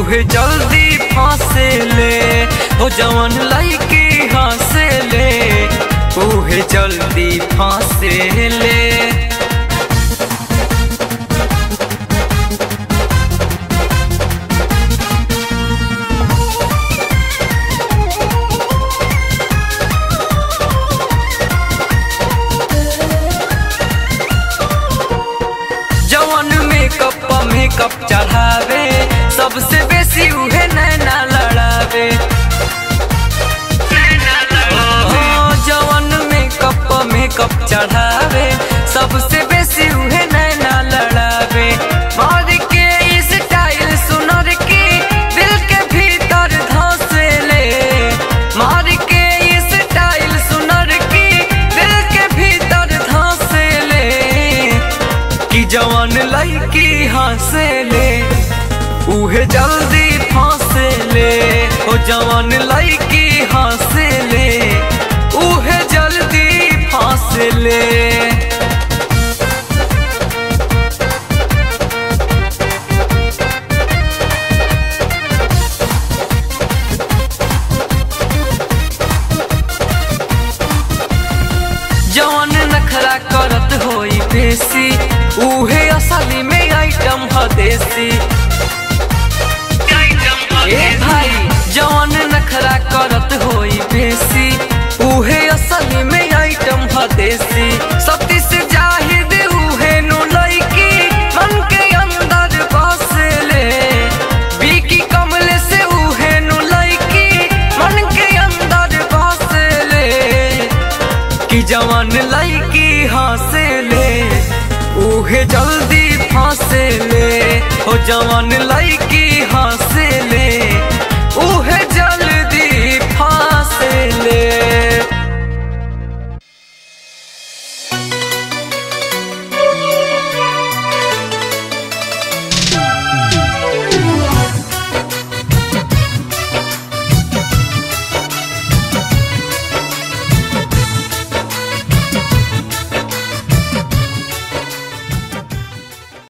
उहे जल्दी फांसे ले हो जवन लइकी हंसे ले उहे जल्दी फांसे ले। मेकअप चढ़ावे सबसे बेसी उहे नैना लड़ावे। जवन मेकअप चढ़ावे सबसे बेसी उहे नैना लड़ावे। मार के स्टाइल सुनर की दिल के भीतर धंसे ले। मार के स्टाइल सुनर की दिल के भीतर धंसे ले कि जवन लइकी हंसे ले उहे जल्दी फांसे ले हो जवन लइकी हंसे ले उहे जल्दी फांसे ले। जवन नखरा करत होई बेसी उहे असली में आइटम हदेसी। ए भाई जवन नखरा करत होई बेसी उहे असली में आइटम हदेसी। सती से जाहिद उहे नु लइकी मन के अंदर बसे ले। बीकी कमले से उहे नु लइकी मन के अंदर बसे ले कि जवन लइकी हंसे ले उहे जल्दी फांसे ले हो जवन लइकी हंसे ले उहे जल्दी फांसे ले।